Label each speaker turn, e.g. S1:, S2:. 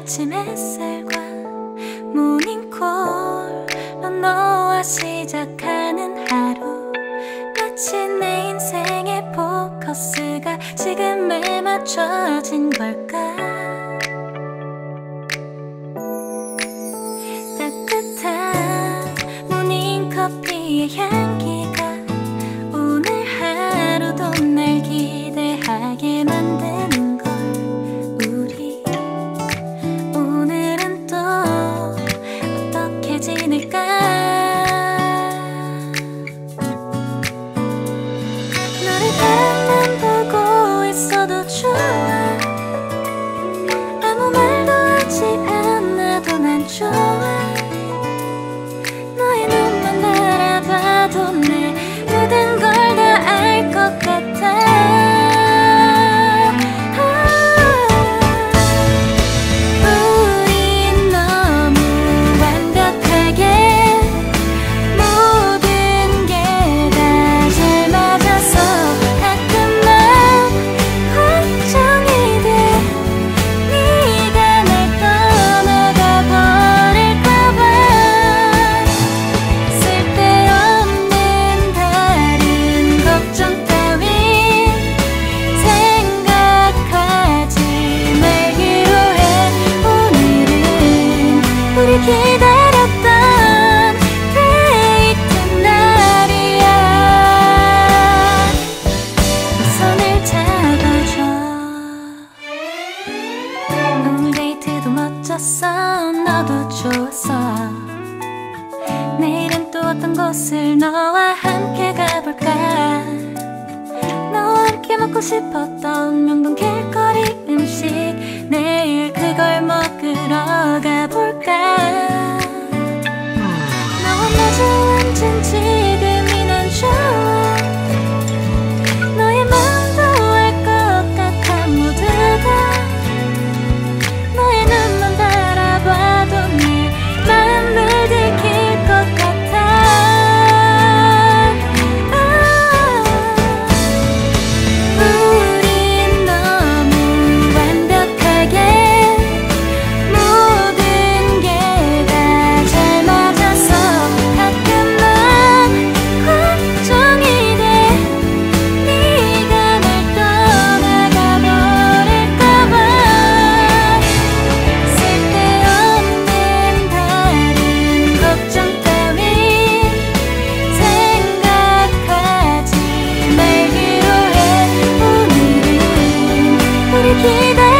S1: 아침 햇살과 모닝콜로 너와 시작하는 하루, 마치 내 인생의 포커스가 지금에 맞춰진 걸까. 따뜻한 모닝커피의 향기가 오늘 하루도 날 기대하게 만드는 걸. 우리 오늘은 또 어떻게 지낼까. 너를 바라만 보고 있어도 좋아. 아무 말도 하지 않아도 난 좋아. 너의 눈만 바라봐도 내 모든 걸 다 알 것 같아. 우린 너무 완벽하게 모든 게 다 잘 맞아서 가끔 난 걱정이 돼. 네가 날 떠나가 버릴까봐. 쓸데없는 다른 걱정 따윈 생각하지 말기로 해. 오늘은 우리 기다렸던 데이트 날이야. 손을 잡아줘. 오늘 데이트도 멋졌어. 너도 좋았어. 내일은 또 어떤 곳을 너와 함께 가볼까. 너와 함께 먹고 싶었던 명동 길거리 음식, 내일 그걸 먹으러 가볼까. 너와 마주 앉은 지금이 난 좋아. 너의 마음도 알 것 같아. 모두 다 너의 눈만 바라봐도 내 마음을 들킬 것 같아. 우린 너무 완벽하게 모든 게 다 잘 맞아서 가끔 난 걱정이 돼. 네가 날 떠나가 버릴까봐. 쓸데없는 다른 걱정 따윈 생각하지 말기로 해. 오늘은 우리 기다려